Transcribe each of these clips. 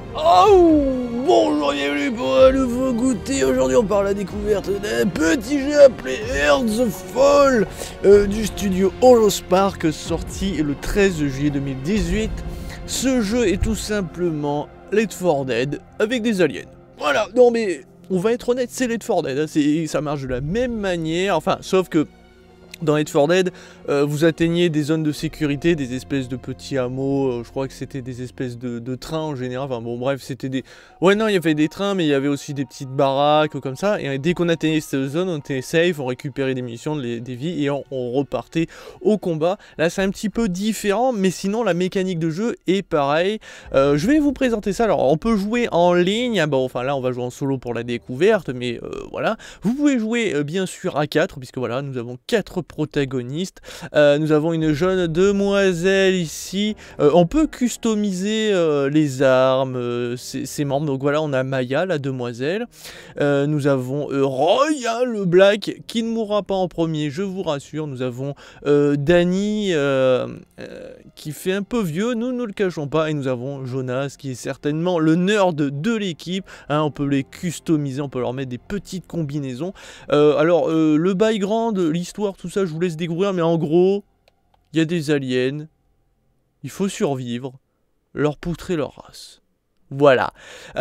Oh, bonjour, bienvenue pour un nouveau goûter. Aujourd'hui on part à la découverte d'un petit jeu appelé Earthfall du studio Holospark, sorti le 13 juillet 2018. Ce jeu est tout simplement Left 4 Dead avec des aliens. Voilà, non mais on va être honnête, c'est Left 4 Dead, hein, ça marche de la même manière, enfin sauf que dans Left 4 Dead, vous atteignez des zones de sécurité, des espèces de petits hameaux, je crois que c'était des espèces de trains en général, enfin bon bref, c'était des... Ouais non, il y avait des trains, mais il y avait aussi des petites baraques comme ça, et dès qu'on atteignait cette zone, on était safe, on récupérait des munitions, des vies, et on repartait au combat. Là c'est un petit peu différent, mais sinon la mécanique de jeu est pareille. Je vais vous présenter ça, alors on peut jouer en ligne, bon enfin là on va jouer en solo pour la découverte, mais voilà. Vous pouvez jouer bien sûr à 4, puisque voilà, nous avons 4 protagonistes. Nous avons une jeune demoiselle ici. On peut customiser les armes, ses membres. Donc voilà, on a Maya, la demoiselle. Nous avons Roy, hein, le Black, qui ne mourra pas en premier, je vous rassure. Nous avons Danny, qui fait un peu vieux, nous ne le cachons pas. Et nous avons Jonas, qui est certainement le nerd de l'équipe. Hein, on peut les customiser, on peut leur mettre des petites combinaisons. Alors, le background, l'histoire, tout ça, je vous laisse découvrir, mais en gros, il y a des aliens, il faut survivre, leur poutrer leur race. Voilà.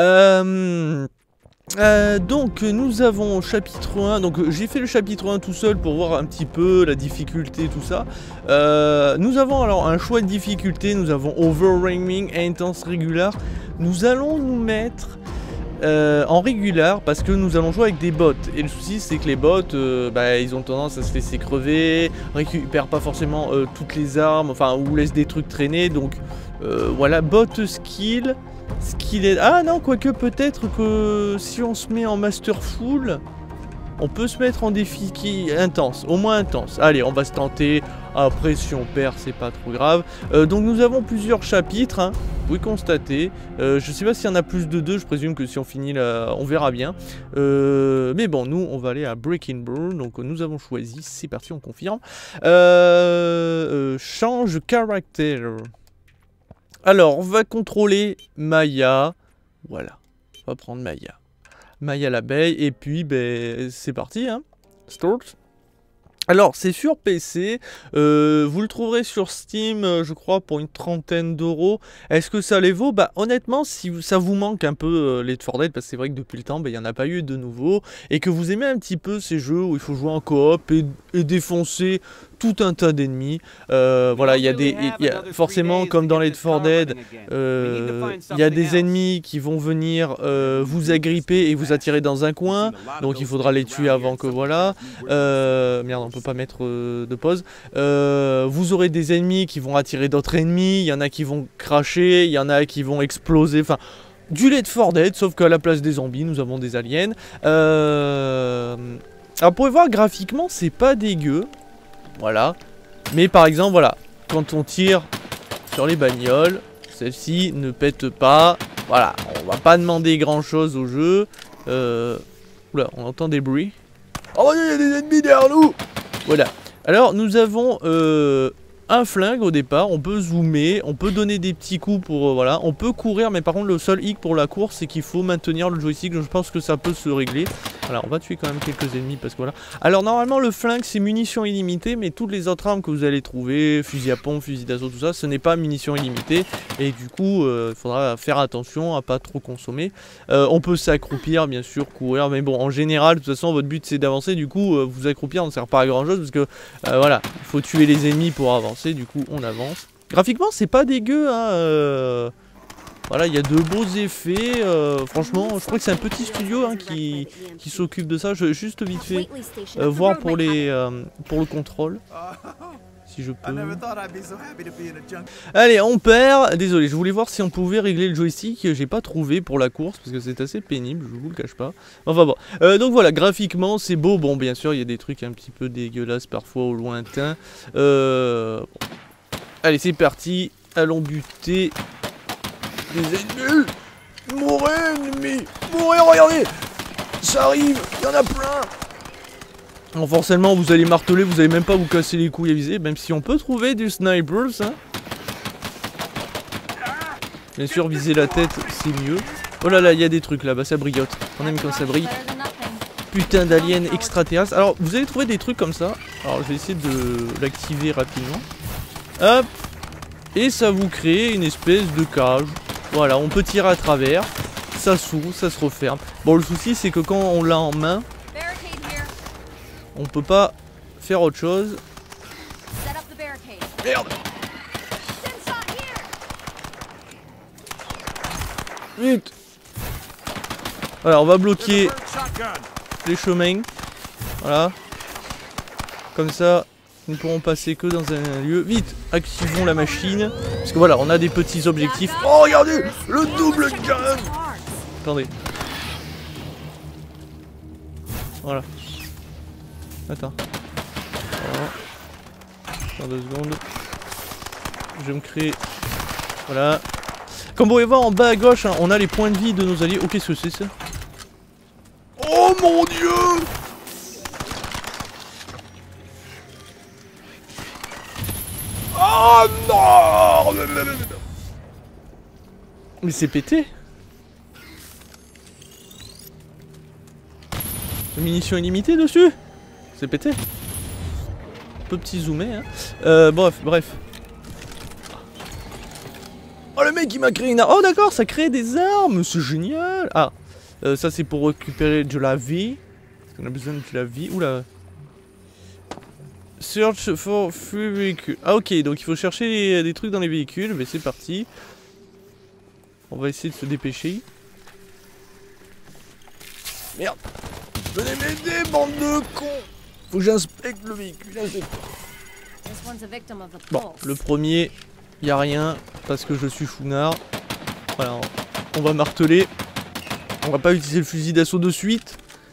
Donc nous avons chapitre 1, donc j'ai fait le chapitre 1 tout seul pour voir un petit peu la difficulté, tout ça. Nous avons alors un choix de difficulté, nous avons Overwhelming, Intense, Regular. Nous allons nous mettre... en régular parce que nous allons jouer avec des bots et le souci c'est que les bots ils ont tendance à se laisser crever, récupèrent pas forcément toutes les armes, enfin ou laissent des trucs traîner, donc voilà, bot skill est... Ah non, quoique peut-être que si on se met en masterful on peut se mettre en défi qui intense, au moins intense. Allez, on va se tenter. Après, si on perd, c'est pas trop grave. Donc, nous avons plusieurs chapitres. Hein. Vous pouvez constater. Je sais pas s'il y en a plus de 2. Je présume que si on finit là, on verra bien. Mais bon, nous, on va aller à Breaking Burn. Donc, nous avons choisi. C'est parti, on confirme. Change caractère. Alors, on va contrôler Maya. Voilà. On va prendre Maya. Maya l'abeille, et puis ben, c'est parti, hein. Start. Alors, c'est sur PC, vous le trouverez sur Steam, je crois, pour une 30aine d'euros. Est-ce que ça les vaut? Bah, honnêtement, si ça vous manque un peu Left 4 Dead, parce que c'est vrai que depuis le temps, il n'y en a pas eu de nouveau, et que vous aimez un petit peu ces jeux où il faut jouer en coop et défoncer tout un tas d'ennemis. Voilà, il y a forcément, comme dans Left 4 Dead, il y a des ennemis qui vont venir vous agripper et vous attirer dans un coin, donc il faudra les tuer avant que voilà. Merde, on peut pas mettre de pause. Vous aurez des ennemis qui vont attirer d'autres ennemis, il y en a qui vont cracher, il y en a qui vont exploser, enfin... Du Left 4 Dead, sauf qu'à la place des zombies, nous avons des aliens. Alors, vous pouvez voir, graphiquement, c'est pas dégueu. Voilà. Mais par exemple, voilà, quand on tire sur les bagnoles, celle-ci ne pète pas. Voilà, on va pas demander grand-chose au jeu. Oula, on entend des bruits. Oh, il y a des ennemis derrière nous. Voilà. Alors, nous avons un flingue au départ. On peut zoomer, on peut donner des petits coups pour... voilà, on peut courir, mais par contre, le seul hic pour la course, c'est qu'il faut maintenir le joystick. Je pense que ça peut se régler. Voilà, on va tuer quand même quelques ennemis parce que voilà. Alors normalement le flingue c'est munitions illimitées, mais toutes les autres armes que vous allez trouver, fusil à pompe, fusil d'assaut, tout ça, ce n'est pas munitions illimitées. Et du coup, il faudra faire attention à pas trop consommer. On peut s'accroupir, bien sûr, courir, mais bon, en général, de toute façon, votre but c'est d'avancer. Du coup, vous accroupir ne sert pas à grand chose parce que voilà, il faut tuer les ennemis pour avancer. Du coup, on avance. Graphiquement, c'est pas dégueu, hein. Voilà, il y a de beaux effets, franchement, je crois que c'est un petit studio hein, qui s'occupe de ça. Je vais juste vite fait voir pour le contrôle, si je peux. Allez, on perd, désolé, je voulais voir si on pouvait régler le joystick, j'ai pas trouvé pour la course, parce que c'est assez pénible, je vous le cache pas. Enfin bon, donc voilà, graphiquement c'est beau, bon bien sûr il y a des trucs un petit peu dégueulasses parfois au lointain. Bon. Allez, c'est parti, allons buter... Les ennemis! Mourez, ennemis! Mourez, regardez! Ça arrive, il y en a plein! Bon, forcément, vous allez marteler, vous allez même pas vous casser les couilles à viser, même si on peut trouver du snipers, hein. Bien sûr, viser la tête, c'est mieux. Oh là là, il y a des trucs là-bas, ça brillote. On aime quand ça brille. Putain d'alien extraterrestre. Alors, vous allez trouver des trucs comme ça. Alors, je vais essayer de l'activer rapidement. Hop. Et ça vous crée une espèce de cage. Voilà, on peut tirer à travers. Ça s'ouvre, ça se referme. Bon, le souci, c'est que quand on l'a en main, on peut pas faire autre chose. Merde. Vite. Voilà, on va bloquer les chemins. Voilà. Comme ça, nous ne pourrons passer que dans un lieu. Vite, activons la machine. Parce que voilà, on a des petits objectifs. Oh, regardez, le double gun. Attendez. Voilà. Attends. Voilà. Dans 2 secondes. Je vais me créer. Voilà. Comme vous pouvez voir en bas à gauche, hein, on a les points de vie de nos alliés. Oh, qu'est-ce que c'est ça? Oh mon dieu! Oh non! Mais c'est pété! Munitions illimitées dessus? C'est pété. Un peu petit zoomé, hein. Bref. Oh le mec il m'a créé une arme. Oh d'accord, ça crée des armes, c'est génial. Ah, ça c'est pour récupérer de la vie. On a besoin de la vie. Oula. Search for free véhicule. Ah ok, donc il faut chercher des trucs dans les véhicules. Mais c'est parti. On va essayer de se dépêcher. Merde. Venez m'aider, bande de cons. Faut que j'inspecte le véhicule. Bon, le premier, y a rien parce que je suis founard. Voilà, on va marteler. On va pas utiliser le fusil d'assaut de suite.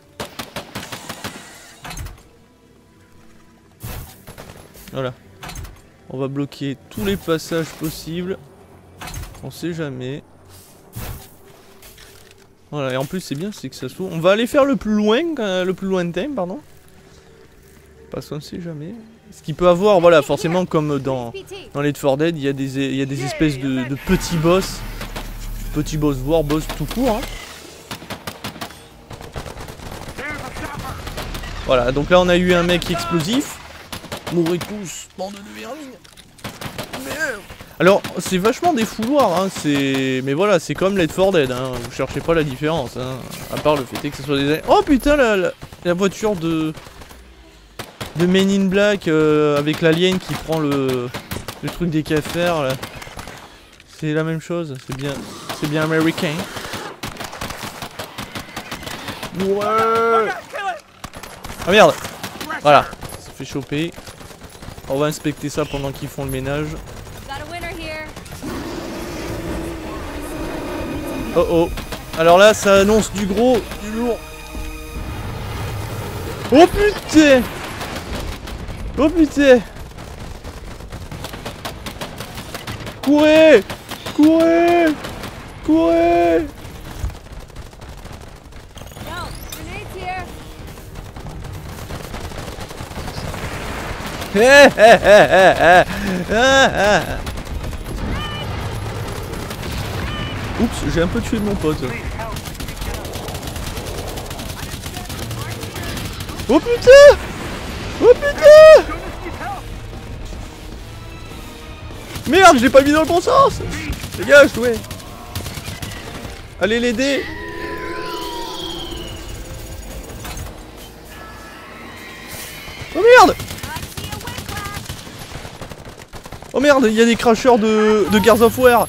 Voilà. On va bloquer tous les passages possibles. On sait jamais. Voilà, et en plus c'est bien, c'est que ça s'ouvre. On va aller faire le plus lointain, pardon. Parce qu'on ne sait jamais. Ce qu'il peut avoir, voilà, forcément comme dans Left 4 Dead, il y a des espèces de petits boss. Petits boss, voire boss tout court. Hein. Voilà, donc là on a eu un mec explosif. Mourrez tous, bande de vermine. Merde. Alors, c'est vachement des fouloirs, hein, mais voilà, c'est comme Left 4 Dead, hein, vous cherchez pas la différence, hein, à part le fait que ce soit des... Oh putain, la voiture de Men in Black avec l'alien qui prend le truc des cafards, là. C'est la même chose, c'est bien américain. Ouais. Ah merde. Voilà, ça fait choper. On va inspecter ça pendant qu'ils font le ménage. Oh oh. Alors là, ça annonce du gros, du lourd. Oh putain. Oh putain. Courez. Courez. Courez. Oups, j'ai un peu tué mon pote. Oh putain! Oh putain! Merde, je l'ai pas mis dans le bon sens! Dégage, ouais! Allez l'aider! Oh merde! Oh merde, il y a des crashers de Gears of War!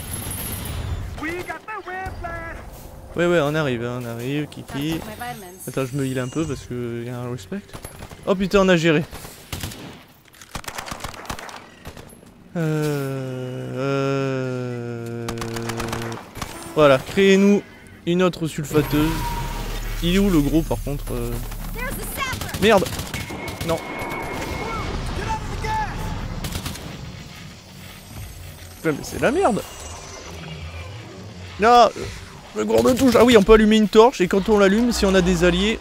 Ouais, on arrive, Kiki. Attends, je me heal un peu parce que y a un respect. Oh putain, on a géré. Voilà, créez-nous une autre sulfateuse. Il est où le gros par contre Merde. Non. Putain, mais c'est la merde. Là. Le gourde touche. Ah oui, on peut allumer une torche et quand on l'allume, si on a des alliés.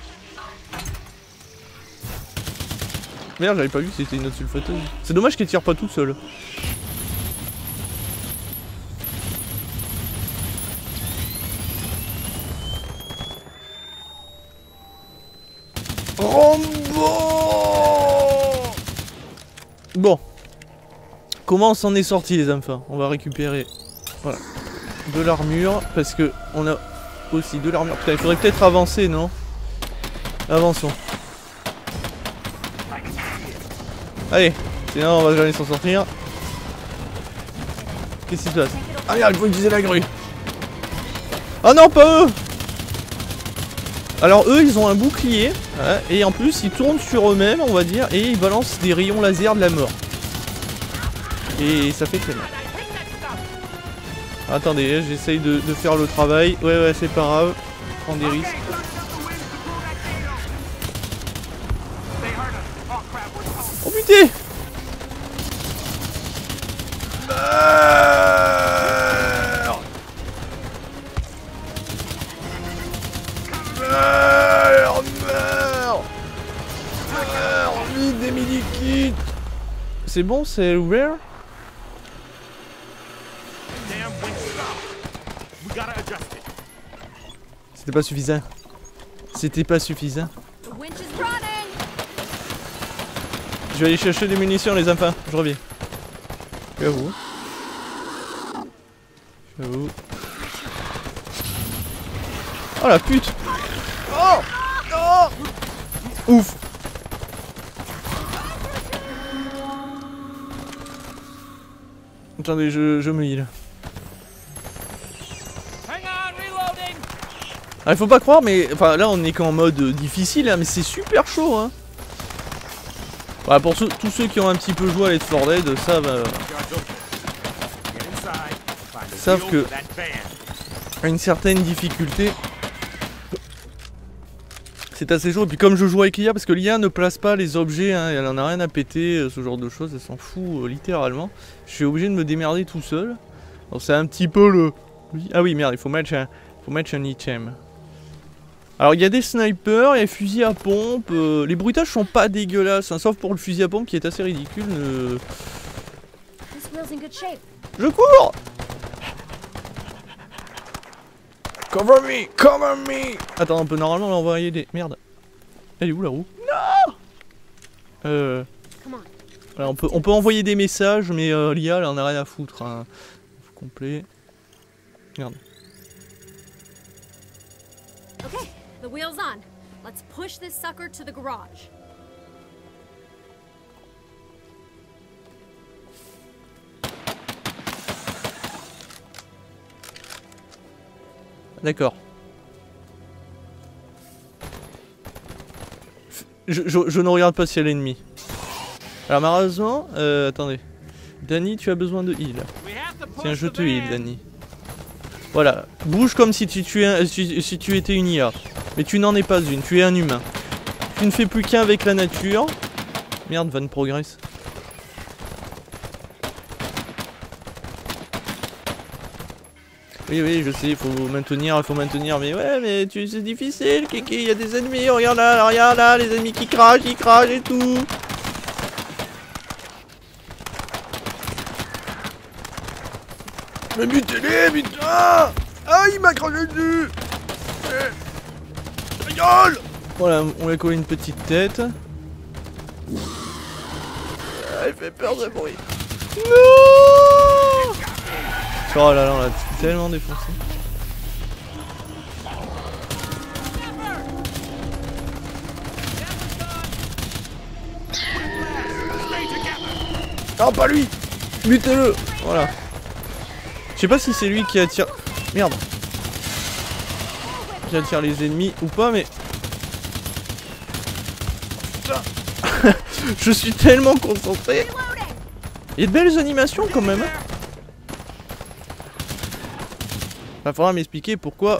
Merde, j'avais pas vu que c'était une autre sulfateuse. C'est dommage qu'elle tire pas toute seule. Rambo. Bon. Comment on s'en est sorti les enfants? On va récupérer voilà, de l'armure parce que on a aussi de l'armure. Putain, il faudrait peut-être avancer, non? Avançons. Allez, sinon on va jamais s'en sortir. Qu'est-ce qui se passe? Ah merde, il faut utiliser la grue. Ah non, pas eux. Alors eux, ils ont un bouclier ouais, et en plus ils tournent sur eux-mêmes, on va dire, et ils balancent des rayons laser de la mort. Et ça fait très mal. Attendez, j'essaye de faire le travail. Ouais, c'est pas grave. Prends des risques. Oh putain! Meurs! Meurs! Meurs! Meurs! Vite des medikits! C'est bon, c'est ouvert? C'était pas suffisant. C'était pas suffisant. Je vais aller chercher des munitions les enfants, je reviens. J'avoue. J'avoue. Oh la pute! Oh! Oh! Ouf! Attendez, je me heal. Ah, il faut pas croire, mais enfin là on est qu'en mode difficile, hein, mais c'est super chaud. Hein. Voilà, pour tous ceux qui ont un petit peu joué à Left 4 Dead, savent que à une certaine difficulté, c'est assez chaud. Et puis comme je joue avec l'IA, parce que l'IA ne place pas les objets, hein, elle en a rien à péter, ce genre de choses, elle s'en fout littéralement. Je suis obligé de me démerder tout seul. Donc c'est un petit peu le... Ah oui merde, il faut mettre un item. Alors il y a des snipers, il y a des fusils à pompe, les bruitages sont pas dégueulasses, hein, sauf pour le fusil à pompe qui est assez ridicule. Je cours! Cover me! Cover me! Attends, on peut normalement l'envoyer des... Merde. Elle est où la roue? Non! Voilà, on peut envoyer des messages, mais l'IA elle en a rien à foutre. Hein. Complet. Merde. Okay, the wheel's on. Let's push this sucker to the garage. D'accord. Je ne regarde pas s'il y a l'ennemi. Alors malheureusement, attendez. Danny, tu as besoin de heal. Tiens, je te heal, Danny. Voilà, bouge comme si tu étais une IA. Mais tu n'en es pas une, tu es un humain. Tu ne fais plus qu'un avec la nature. Merde, Van Progress. Oui, je sais, il faut maintenir, mais ouais, mais c'est difficile, Kiki, il y a des ennemis, regarde là, les ennemis qui crachent et tout. Mais butez-les, putain! Ah, il m'a craché dessus! Rigole! Voilà, on lui a collé une petite tête. Ah, il fait peur ce bruit. Non! Oh là là, on l'a tellement défoncé. Non, pas lui! Butez-le! Voilà. Je sais pas si c'est lui qui attire... Merde. Qui attire les ennemis ou pas, mais... Je suis tellement concentré. Il y a de belles animations quand même. Va falloir m'expliquer pourquoi...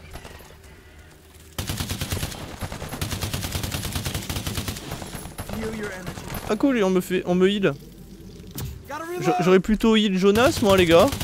Ah cool, on me heal. J'aurais plutôt heal Jonas, moi les gars.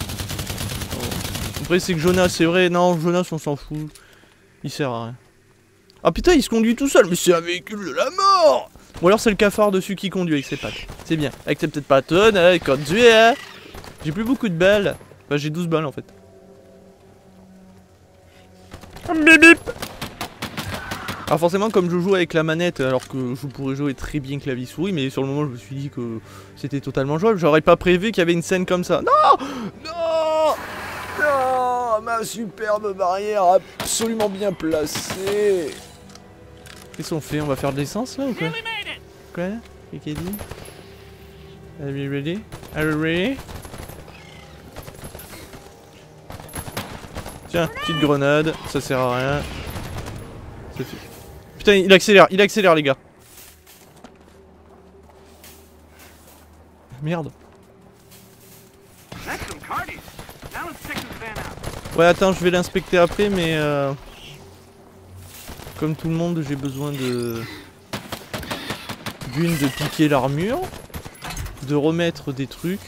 Après c'est que Jonas, c'est vrai, non, Jonas on s'en fout. Il sert à rien. Ah putain, il se conduit tout seul, mais c'est un véhicule de la mort. Ou alors c'est le cafard dessus qui conduit avec ses pattes. C'est bien, avec ses petites pattes, hein, conduit, hein. J'ai plus beaucoup de balles. Enfin j'ai 12 balles en fait. Bip bip. Alors forcément comme je joue avec la manette alors que je pourrais jouer très bien clavier souris, mais sur le moment je me suis dit que c'était totalement jouable. J'aurais pas prévu qu'il y avait une scène comme ça. Non, non, non, ma superbe barrière absolument bien placée. Qu'est-ce qu'on fait? On va faire de l'essence là ou quoi? Quoi? Qu'est-ce qu'il dit? Are we ready? Are we ready? Tiens, petite grenade, ça sert à rien. Ça fait... Putain, il accélère les gars. Merde. Ouais, attends, je vais l'inspecter après, mais comme tout le monde, j'ai besoin de de piquer l'armure, de remettre des trucs.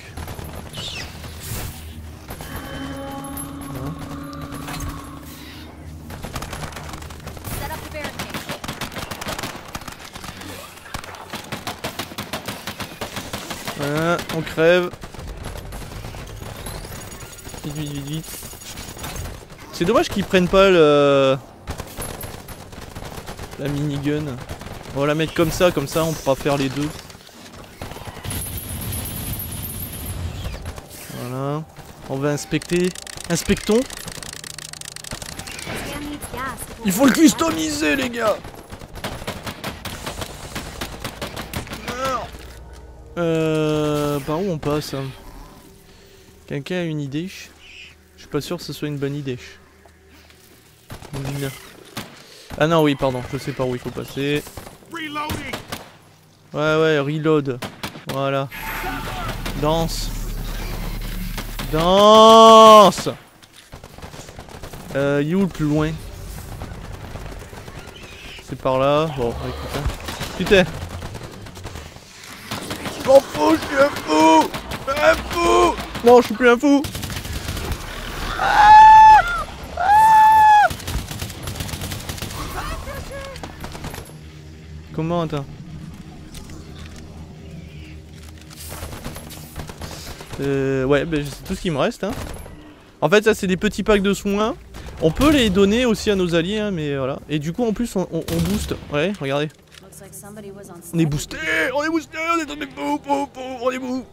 Voilà, on crève. Vite, vite, vite, vite. C'est dommage qu'ils prennent pas la minigun. On va la mettre comme ça on pourra faire les deux. Voilà. On va inspecter. Inspectons. Il faut le customiser les gars. Par où on passe? Quelqu'un a une idée? Je suis pas sûr que ce soit une bonne idée. Ah non, oui, pardon, je sais pas où il faut passer. Ouais, reload. Voilà. Danse. Danse. Il est où le plus loin? C'est par là. Bon, écoute. Hein. Putain. Je m'en fous, je suis un fou. Un fou. Non, je suis plus un fou. Comment, attends? Ouais, ben c'est tout ce qui me reste. Hein. En fait, ça c'est des petits packs de soins. On peut les donner aussi à nos alliés, hein, mais voilà. Et du coup, en plus, on booste. Ouais, regardez. On est boosté, on est boosté, on est tombé on est bout.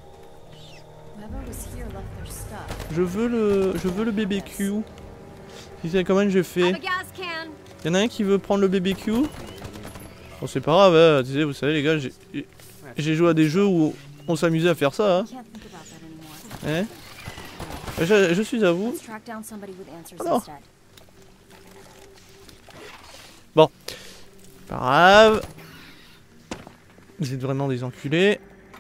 Je veux le BBQ. Si c'est comment j'ai fait. Y'en a un qui veut prendre le BBQ. Bon, c'est pas grave, hein. Tu sais, vous savez les gars, j'ai joué à des jeux où on s'amusait à faire ça. Hein. Hein? Je suis à vous. Oh non. Bon, pas grave. Vous êtes vraiment des enculés.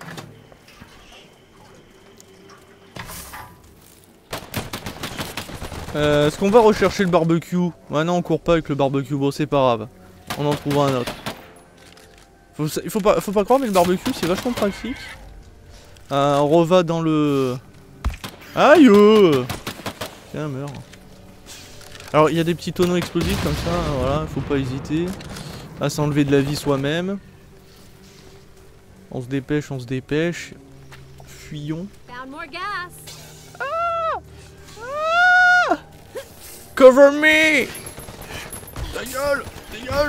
Est-ce qu'on va rechercher le barbecue? Ouais, non, on court pas avec le barbecue. Bon, c'est pas grave. On en trouvera un autre. Il faut pas croire, mais le barbecue c'est vachement pratique. On reva dans le... Aïe! Tiens, meurs. Alors, il y a des petits tonneaux explosifs comme ça, hein, voilà, faut pas hésiter à s'enlever de la vie soi-même. On se dépêche, on se dépêche. Fuyons. Ah! Ah! Cover me! Ta gueule! Dégage!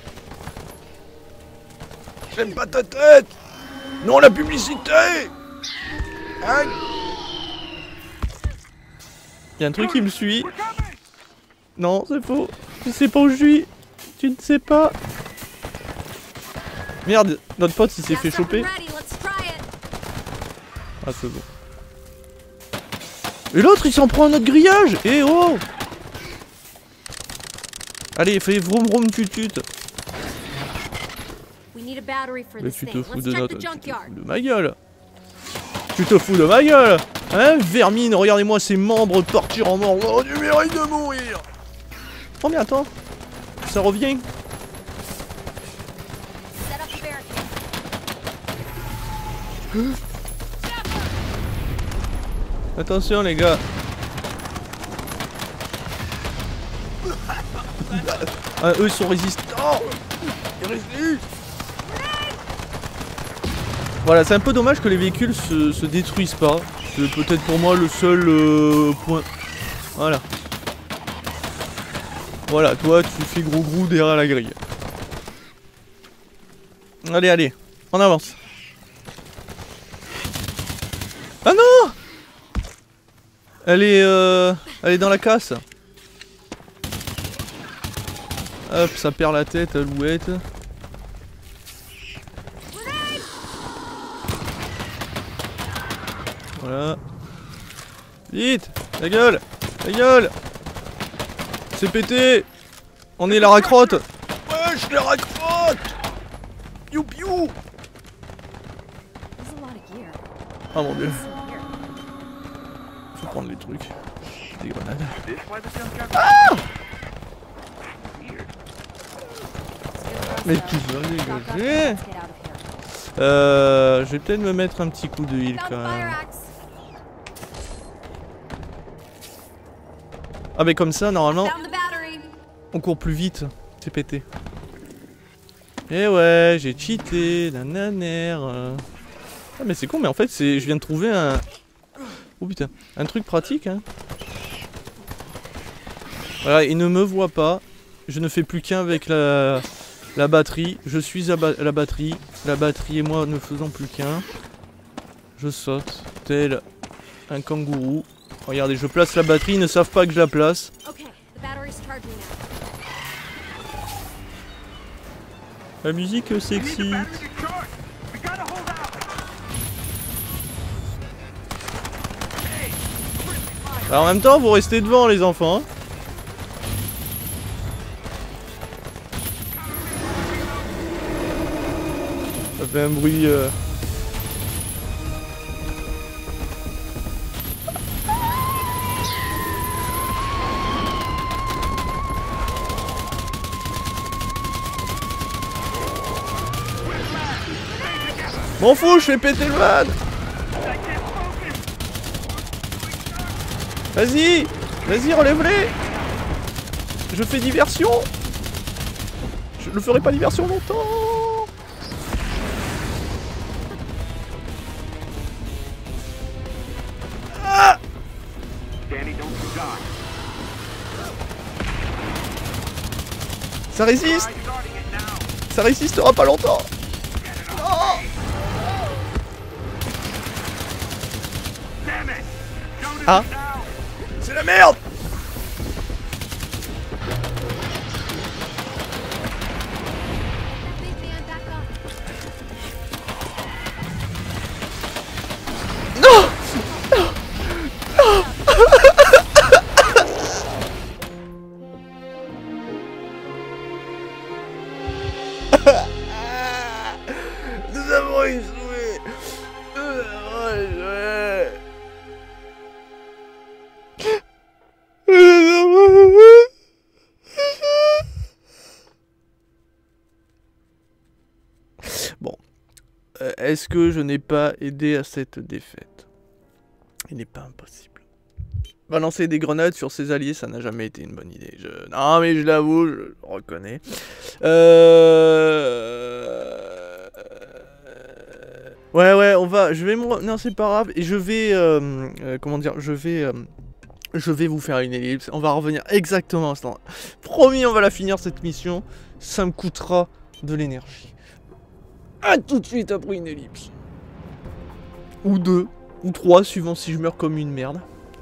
J'aime pas ta tête! Non, la publicité! Hein? Y'a un truc qui me suit. Non, c'est faux. Tu sais pas où je suis. Tu ne sais pas. Merde, notre pote il s'est fait choper. Ah, c'est bon. Et l'autre il s'en prend à notre grillage. Eh oh! Allez, fais vroom vroom tutut. Mais tu te fous de notre... Tu te fous de ma gueule. Tu te fous de ma gueule. Hein, vermine, regardez-moi ces membres partir en mort. Oh, tu mérites de mourir. Oh mais attends. Ça revient. Attention les gars. Ah, eux ils sont résistants. Ils résistent. Voilà, c'est un peu dommage que les véhicules se détruisent pas. C'est peut-être pour moi le seul point. Voilà. Voilà, toi tu fais gros derrière la grille. Allez, allez, on avance. Ah non! Elle est dans la casse. Hop, ça perd la tête, Alouette. Voilà. Vite! La gueule! La gueule! C'est pété! On est la racrotte! Wesh, les racrottes! You piou! Ah mon dieu. Faut prendre les trucs. Des grenades. Ah! Mais tu vas dégager! Je vais peut-être me mettre un petit coup de heal quand même. Ah mais comme ça normalement on court plus vite, c'est pété. Et ouais, j'ai cheaté, nananère. Ah mais c'est con, mais en fait je viens de trouver un... Oh putain, un truc pratique hein. Voilà, il ne me voit pas. Je ne fais plus qu'un avec la batterie. Je suis à la batterie. La batterie et moi ne faisons plus qu'un. Je saute, tel un kangourou. Regardez, je place la batterie, ils ne savent pas que je la place. La musique sexy. Alors en même temps, vous restez devant les enfants. Ça fait un bruit... M'en fous, je fais péter le van. Vas-y, vas-y, relève-les. Je fais diversion. Je ne ferai pas diversion longtemps. Ah! Ça résiste. Ça résistera pas longtemps. Non. Ah, c'est la merde. Non. Nous avons échoué. Bon, est-ce que je n'ai pas aidé à cette défaite? Il n'est pas impossible. Balancer des grenades sur ses alliés, ça n'a jamais été une bonne idée. Non mais je l'avoue, je le reconnais. Ouais, on va... Je vais me... Non, c'est pas grave. Et je vais... comment dire? Je vais vous faire une ellipse. On va revenir exactement à ce temps. Promis, on va la finir cette mission. Ça me coûtera de l'énergie. A tout de suite après une ellipse. Ou 2, ou 3, suivant si je meurs comme une merde.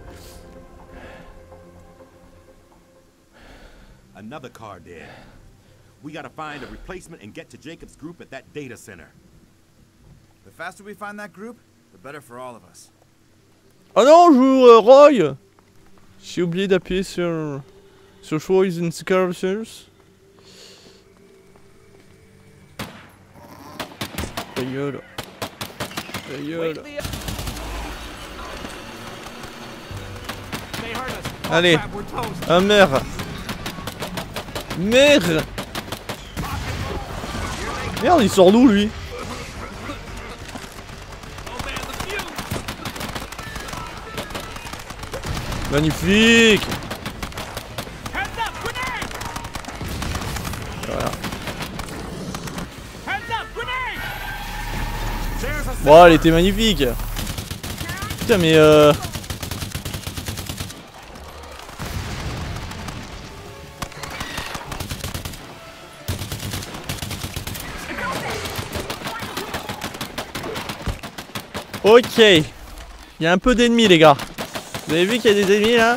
Another car dead. We gotta find a replacement and get to Jacob's group at that data center. The faster we find that group, the better for all of us. Oh non, je joue Roy. J'ai oublié d'appuyer sur Choice and Scarcers. Ta gueule. Ta gueule. Allez. Ah merde. Merde. Merde, il sort d'où lui? Magnifique. Voilà. Bon, elle était magnifique. Putain, mais Ok. Il y a un peu d'ennemis les gars. Vous avez vu qu'il y a des ennemis là?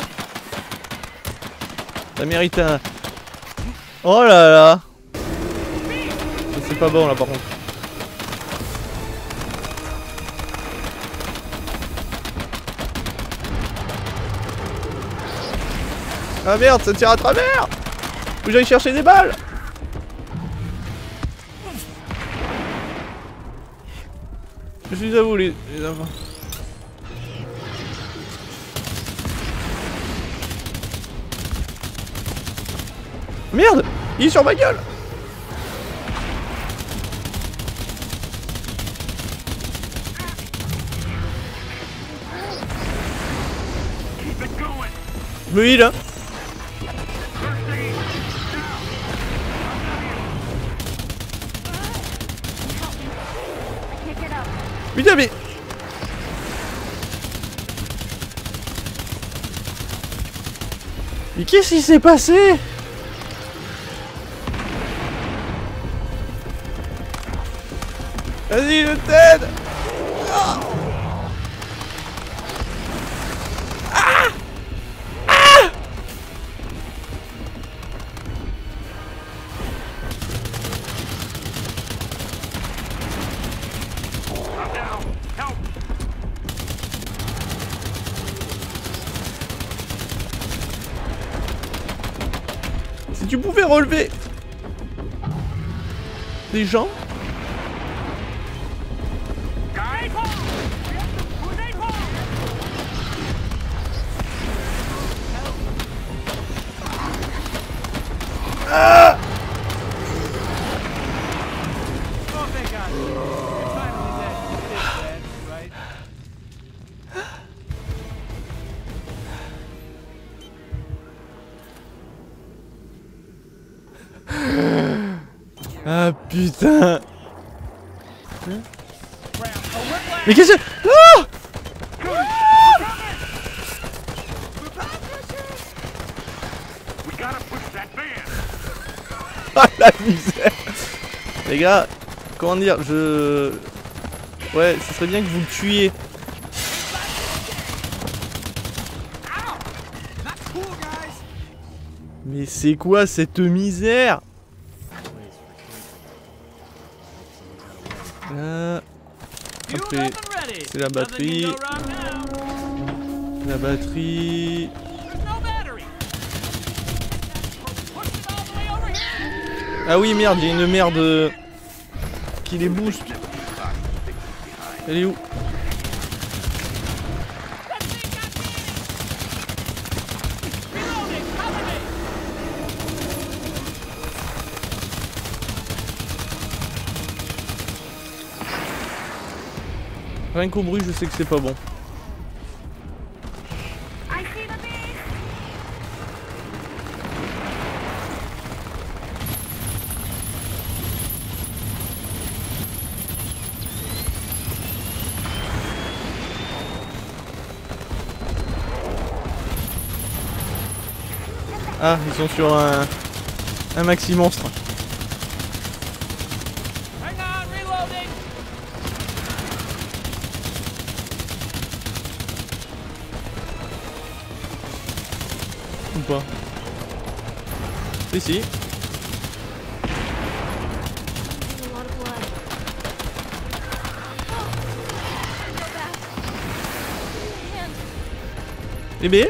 Ça mérite un... Oh là là. C'est pas bon là par contre. Ah merde, ça tire à travers. Faut que j'aille chercher des balles. Je suis à vous les enfants. Merde, il est sur ma gueule. Je me heal hein. Putain mais... Mais qu'est-ce qui s'est passé? Vas-y, je t'aide. Ah. Ah. Ah. Si tu pouvais relever des gens. Ah. Ah putain. Mais qu'est-ce que... Ah. Ah la misère. Les gars, comment dire, ouais, ce serait bien que vous le tuiez. Mais c'est quoi cette misère? Là. Après, c'est la batterie. La batterie. Ah oui merde, il y a une merde qui les booste. Elle est où? Rien qu'au bruit, je sais que c'est pas bon. Ah, ils sont sur un maxi monstre. Ou pas? Si. Eh bien.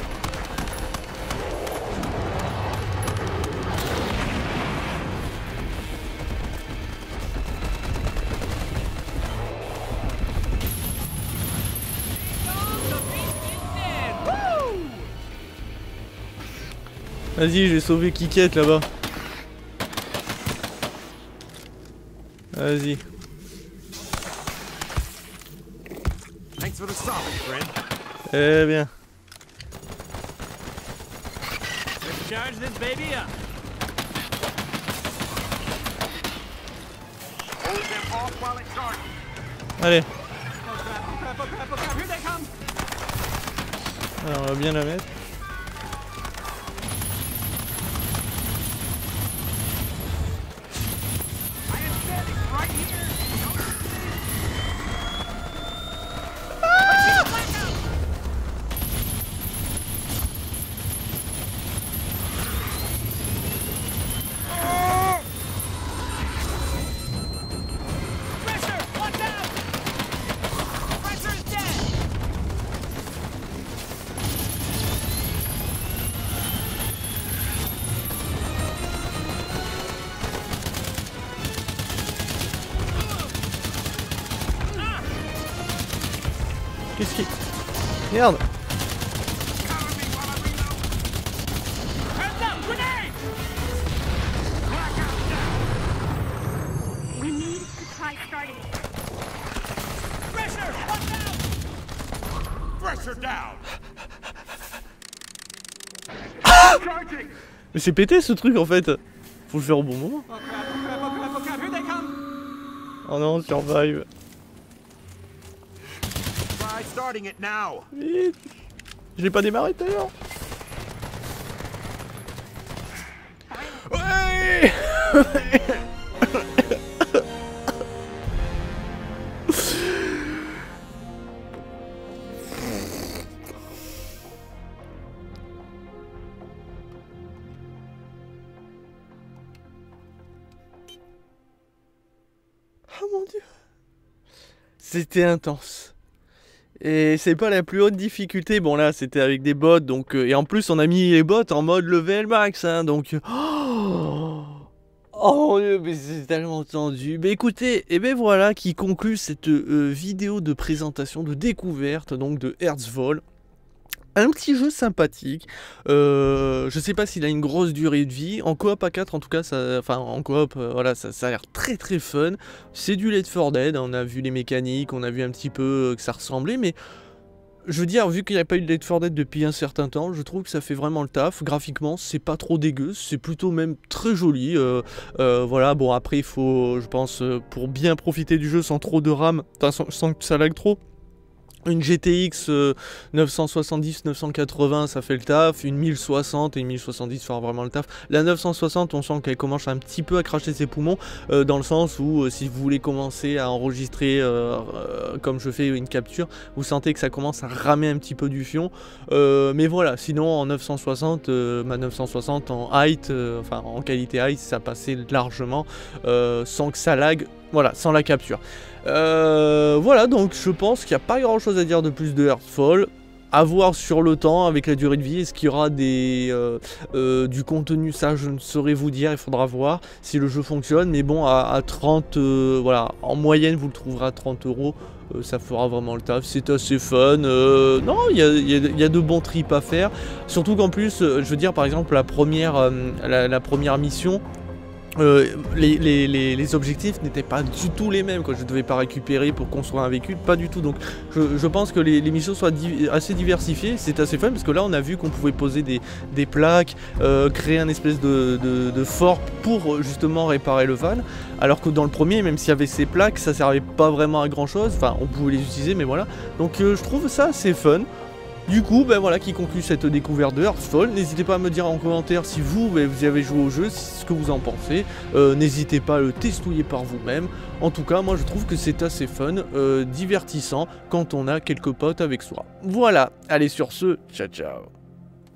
Vas-y, j'ai sauvé Kikette là-bas. Vas-y. Eh bien. Allez. Alors, on va bien la mettre. Qu'est-ce qui... Merde. We need to try starting it. Pressure down! Mais c'est pété ce truc en fait. Faut le faire au bon moment. Oh non, survive. Try starting it now! Vite. Je l'ai pas démarré tout à l'heure. Ouais. Oh mon dieu. C'était intense. Et c'est pas la plus haute difficulté. Bon là c'était avec des bots donc et en plus on a mis les bots en mode level max hein, donc oh mon dieu, mais c'est tellement tendu. Mais écoutez, et ben voilà qui conclut cette vidéo de présentation de découverte donc de Herzfall. Un petit jeu sympathique, je sais pas s'il a une grosse durée de vie, en coop à 4 en tout cas, enfin en coop, voilà, ça a l'air très très fun, c'est du Left 4 Dead, on a vu les mécaniques, on a vu un petit peu que ça ressemblait, mais je veux dire, vu qu'il n'y a pas eu de Left 4 Dead depuis un certain temps, je trouve que ça fait vraiment le taf, graphiquement c'est pas trop dégueu, c'est plutôt même très joli, voilà, bon après il faut, je pense, pour bien profiter du jeu sans trop de RAM, sans que ça lag trop, une GTX 970-980 ça fait le taf, une 1060 et une 1070 fera vraiment le taf. La 960 on sent qu'elle commence un petit peu à cracher ses poumons dans le sens où si vous voulez commencer à enregistrer comme je fais une capture, vous sentez que ça commence à ramer un petit peu du fion. Mais voilà, sinon en 960, ma 960 en height, enfin en qualité height ça passait largement sans que ça lag, voilà, sans la capture. Voilà, donc je pense qu'il n'y a pas grand chose à dire de plus de Herzfall. À voir sur le temps avec la durée de vie. Est-ce qu'il y aura du contenu? Ça je ne saurais vous dire, il faudra voir si le jeu fonctionne. Mais bon, à 30, voilà, en moyenne vous le trouverez à 30 €. Ça fera vraiment le taf, c'est assez fun. Non, il y a de bons trips à faire. Surtout qu'en plus, je veux dire par exemple la première mission, les objectifs n'étaient pas du tout les mêmes, quoi. Je devais pas récupérer pour construire un véhicule, pas du tout. Donc je pense que les missions soient assez diversifiées, c'est assez fun parce que là on a vu qu'on pouvait poser des plaques, créer un espèce de fort pour justement réparer le van, alors que dans le premier, même s'il y avait ces plaques, ça servait pas vraiment à grand chose, enfin on pouvait les utiliser mais voilà. Donc je trouve ça assez fun. Du coup, ben voilà qui conclut cette découverte de Herzfall. N'hésitez pas à me dire en commentaire si vous y avez joué au jeu, ce que vous en pensez. N'hésitez pas à le testouiller par vous-même. En tout cas, moi je trouve que c'est assez fun, divertissant quand on a quelques potes avec soi. Voilà, allez sur ce, ciao ciao.